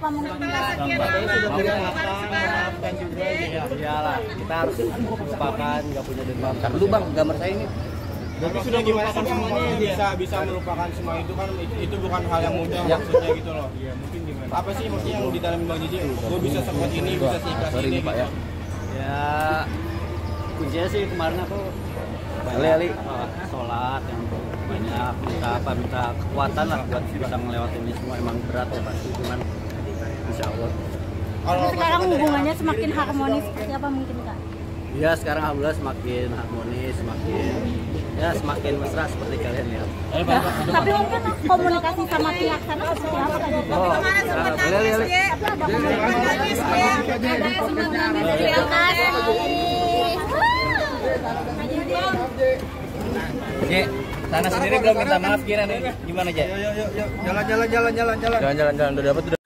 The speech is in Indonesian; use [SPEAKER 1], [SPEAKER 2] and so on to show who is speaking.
[SPEAKER 1] mungkin nggak.
[SPEAKER 2] Maafkan juga ya. Iyalah, kita harus melupakan, nggak punya dendam. Kan dulu bang, gambar saya ini.
[SPEAKER 3] Tapi sudah gimana sih bang, bisa melupakan semua itu kan, itu bukan hal yang mudah maksudnya gitu loh. Iya, mungkin gimana? Apa sih maksudnya yang di dalam Bang Jiji? Gue bisa sekuat ini, bisa seikhlas ini
[SPEAKER 2] Pak
[SPEAKER 3] gitu.
[SPEAKER 2] ya. Ya, kuncinya sih kemarin aku banyak sholat yang banyak, minta kekuatan lah buat bisa ngelewatin ini semua. Emang berat ya pasti, cuman insya Allah.
[SPEAKER 1] Tapi sekarang hubungannya semakin harmonis seperti apa mungkin Kak?
[SPEAKER 2] Iya, sekarang alhamdulillah semakin harmonis, semakin mesra seperti kalian lihat.
[SPEAKER 1] Tapi mungkin komunikasi sama pihak sana seperti apa Kak? Terima kasih.
[SPEAKER 2] Sana sendiri belum minta maaf kira nih. Gimana, Jek?
[SPEAKER 3] Yuk, jalan.
[SPEAKER 2] Jalan, udah dapat.